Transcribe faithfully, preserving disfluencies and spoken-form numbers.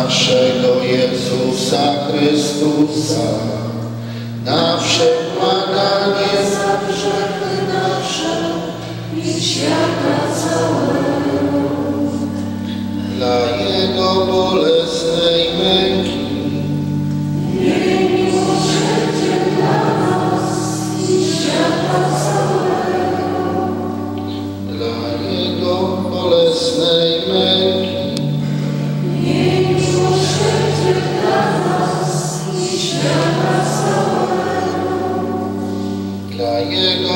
naszego Jezusa Chrystusa, na przebłaganie za grzechy nasze i świata całego, dla Jego bolesnej męki, miej miłosierdzie dla nas i świata całego, dla Jego bolesnej męki, miej miłosierdzie dla nas i świata całego, dla Jego